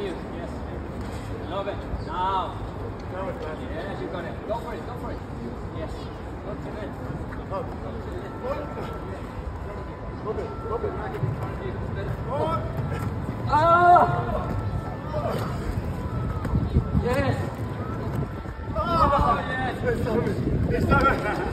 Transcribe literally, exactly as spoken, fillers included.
you. Yes. Love it. Now. Yes, you got it. Go for it. Go for it. Yes. Go to it. Go to it. Love it. Love it. Oh! Yes. Oh, yes.